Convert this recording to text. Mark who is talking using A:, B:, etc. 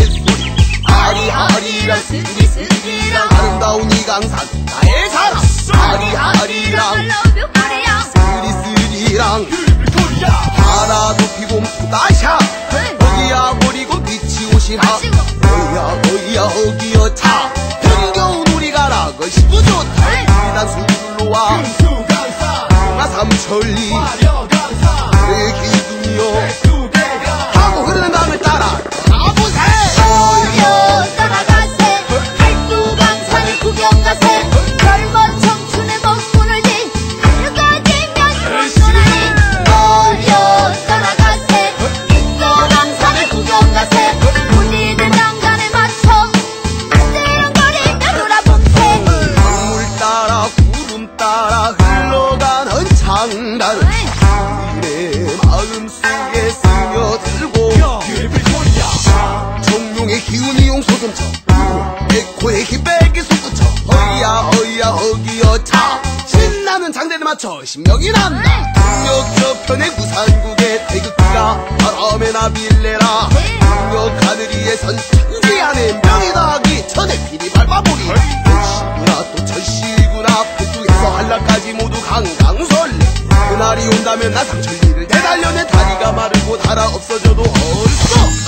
A: 뱃소리 아리아리랑 스리스리랑 아름다운 이 강산 나의 사랑 아리아리랑 스리스리랑 바라도 피고 무다샤 거기야 버리고 빛이 오시나 어이야 어기여 차 흥겨운 우리가 라것이 부좋다 일단 술로 와 동화 삼천리 내 기둥이여 하고 흐르는 강을 따라 가보세
B: 어여 떠나가세 팔두강산을 구경가세 젊은 청춘의 먹문을 진 하루가 되면 어여 떠나가세 익소강산을 구경가세 우리들 난간에 맞춰 안들렁거리며 돌아봄세
A: 강물 따라 구름 따라 흘러가는 장단은 우리의 마음속에 스며들고 정룡의 기운이 용솟음쳐 에코의 기백이 솟구쳐 어이야 어기여 차 신나는 장대를 맞춰 신명이 난다 동력 저편의 우산국의 태극기가 바람에 나빌래라 동력 하늘위에선 천지 안에 명이다기 천의 피리 밟아보리 열시구나 또 철시구나 북두에서 한라까지 모두 강강설레 그날이 온다면 나 삼천리를 대달려 내 다리가 마르고 닳아 없어져도 얼썩